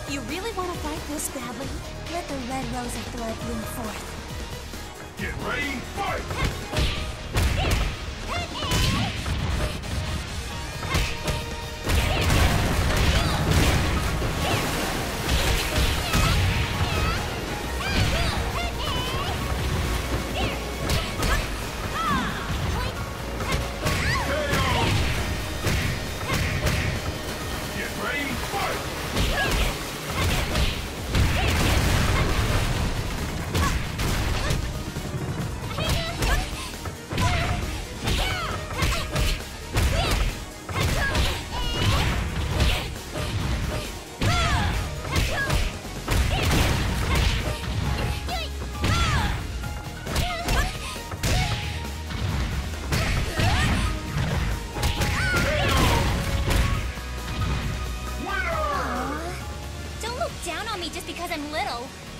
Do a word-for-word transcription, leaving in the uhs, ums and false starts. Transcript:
You really want to fight this badly? Let the red rose of blood bloom forth. Get ready, fight! Just because I'm little.